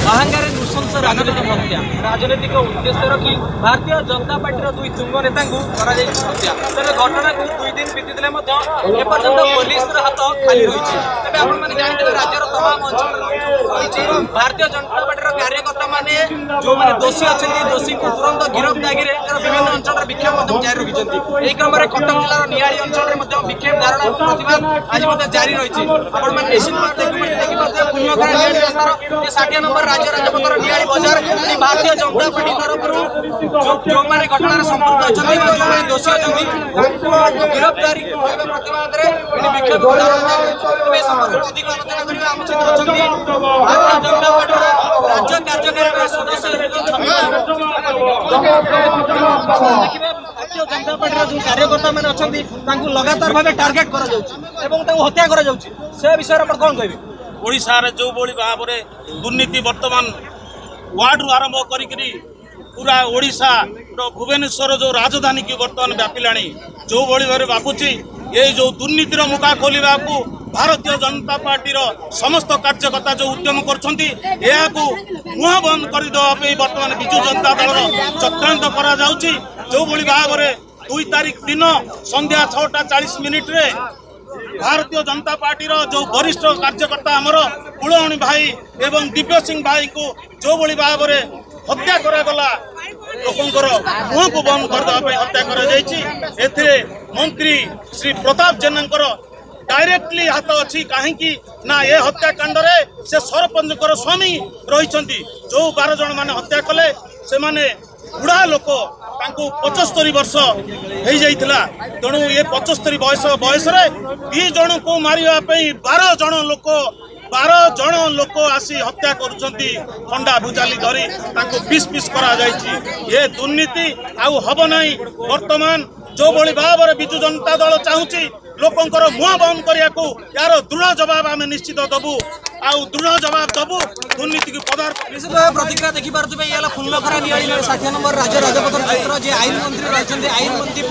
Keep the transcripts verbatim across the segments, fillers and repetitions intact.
अहंगार नृशंस राजनीतिक हत्या राजनीतिक उद्देश्य रखी भारतीय जनता पार्टी दुई तुंग नेता हत्या तेरे घटना को दुई दिन बीती एपर्तंत पुलिस हाथ खाली रही तेज आपने जानते राज्यर तमाम अंचल रही भारतीय जनता पार्टी कार्यकर्ता मैंने जो मैंने दोषी अच्छा दोषी को तुरंत गिरफ्तारी विभिन्न अंचल विक्षोभ जारी रखिंट यह क्रम में कटक जिलार नियाली अंचल में विक्षोभ धारणा प्रतिबाद आज जारी रही आपने निश्चित देखिए षाठी नंबर राज्य राजपथर नियाली बजार भारतीय जनता पार्टी तरफ जो मैंने घटना संपर्क अच्छा जो दोषी अच्छा गिरफ्तारी प्रतिबाद में विक्षोभ अधिक आलोचना करने आम सहित भारतीय जनता पार्टी राज्य कार्यकारी सदस्य भारतीय जनता पार्टी जो कार्यकर्ता मैंने अच्छा लगातार भाव टार्गेट कर हत्या कर विषय में कौन कहे ओडिशार जो भाव में दुर्नीति वर्तमान वार्ड रु आरंभ करी पूरा ओडिशा भुवनेश्वर जो राजधानी की वर्तमान व्यापिला जो भाव बापुची ये जो दुर्नीतिर मुखा खोलने को भारतीय जनता पार्टी समस्त कार्यकर्ता जो उद्यम कर मुह बंद करदे वर्तमान विजु जनता दल चक्रांत करा जो भाव में दुई तारीख दिन संध्या छटा चालीस मिनिट रे भारतीय जनता पार्टी जो वरिष्ठ कार्यकर्ता आमर कुलहणी भाई एवं दिव्य सिंह भाई को जो भाव में हत्या करागला लोकंर मुह को बंद करदे हत्या कर मंत्री श्री प्रताप जेना डायरेक्टली हाथ अच्छी कहीं ना ये हत्याकांड से सरपंच स्वामी रही जो बार जन मान हत्या कले से माने बुढ़ा लोक पचस्तरी वर्ष हो जाइथिला तेणु ये पचस्तरी बयस बयस दी जन को मारे बार जन लोक बार जन लोक आसी हत्या करुछंती खंडा भुजाली धरी पिस पिस करा जाइछि ये दुर्नीति आउ हब नहीं वर्तमान जो भली भाव में विजु जनता दल चाहूँगी लोकंर मुह बंद करने को यार दृढ़ जवाब आम निश्चित दबू आउ दृढ़ जवाब दबू दुर्नीति की पदार्थ निश्चित भाव प्रतिक्रिया देखी पारे ये फुलखरा नियाली षाठी नंबर राज्य राजपथ क्षेत्र जे आईन मंत्री रही आईन मंत्री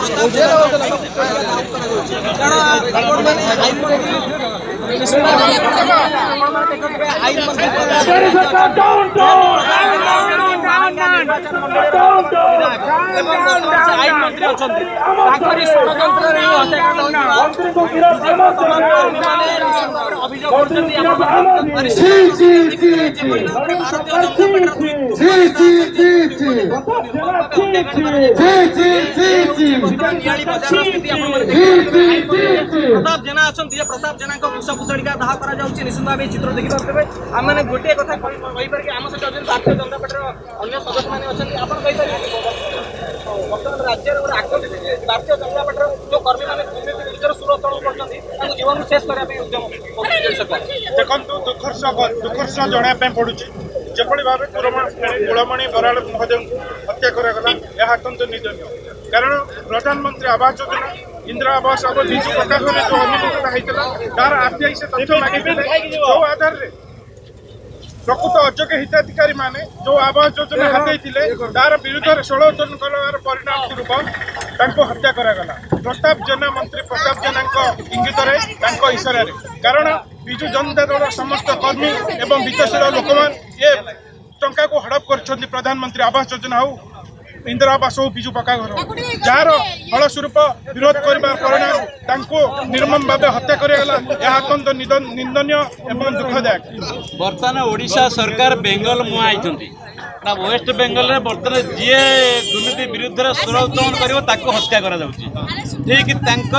प्रताप जेना अच्छा प्रताप जेना कुशपुतड़िका दाह कर निश्चित भाव चित्र देखी पारे आम मैंने गोटे कथा कहीपर आम सहित भारतीय जनता पार्टी अन्य सदस्य मैंने अच्छा आप बर्तमान राज्य भारतीय जनता पार्टी जो कर्मी मैंने दुर्नीति विरुद्ध सुर उत्तोलन कर जीवन शेष करने उद्यम देखो दुखर दुखर जनापी पड़ू जो भाव कुलमणि बराड़ महोदय को हत्या करागला यह अत्यंत निंदनीय कारण प्रधानमंत्री आवास योजना इंदिरा आवास और विजु प्रकाश जो अनुमोदन होता तार आरटीआई से तथ्य मागिले जो आधार रे प्रकृत अयोग्य हिताधिकारी माने जो आवास योजना हाथ तार विरुद्ध षड़यंत्र कर परिणाम स्वरूप हत्या करागला प्रताप जेना मंत्री प्रताप जेना इंगित इशारा कारण विजु जनता दल समस्त कर्मी एवं विकासशील लोक ये टंका को हड़प कर प्रधानमंत्री आवास योजना हो इंदिरा आवास हो विजु पक्का घर जार फलस्वरूप विरोध करने परिणाम निर्मम भाव हत्या करागला यह अत्यंत निंदनीय एवं दुखदायक। बर्तमान ओडिशा सरकार बेंगल मुहाई ना वेस्ट बेंगल में बर्तमान जी दुर्नीति विरुद्ध स्वर उत्तोलन कर हत्या कर ठीक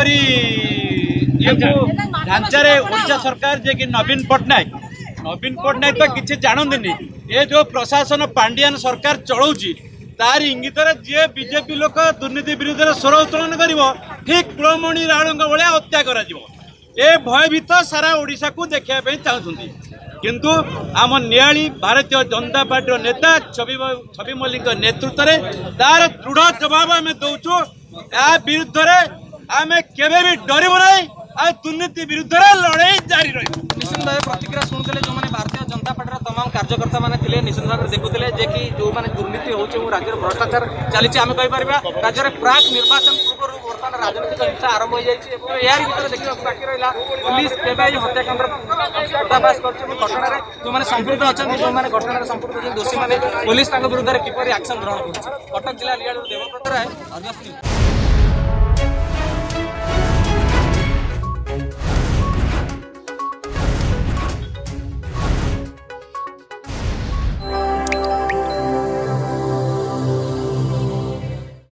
ढांचारे ओडिशा सरकार जे कि नवीन पट्टनायक नवीन पट्टनायक तो किसी जानते ये जो प्रशासन पांडियान सरकार चलाऊँगी तार इंगित जी बीजेपी लोक दुर्नीति विरुद्ध स्वर उत्तोलन कर ठीक कुलमणि राणा भाया हत्या कर भयभीत सारा ओडिशा को देखापी चाहते किंतु आम नियाली भारतीय जनता पार्टी नेता छवि छवि मल्लिक नेतृत्व में तार दृढ़ जवाब आम दौचु या विरुद्ध आम केवे भी डरबू ना दुर्नीति विरुद्ध लड़ाई जारी रही। निश्चित भाव प्रतिक्रिया शुणुते जो मैंने भारतीय जनता पार्टी तमाम कार्यकर्ता मैंने निश्चित भाव देखुले जे कि जो मैंने दुर्नीति हो राज्य भ्रष्टाचार चली आम कहीपर राज्य प्राक निर्वाचन पूर्व बर्तमान राजनीतिक हिंसा आरंभ हो जाए यार भर देखा बाकी रहा पुलिस केवे हत्याकांड पर्दाफाश कर घटना जो मैंने संपृक्त अच्छा जो मैंने घटना संपृक्त अच्छे दोषी मैंने पुलिस विरुद्ध किपर एक्शन ग्रहण कर कटक जिला देवव्रत राय।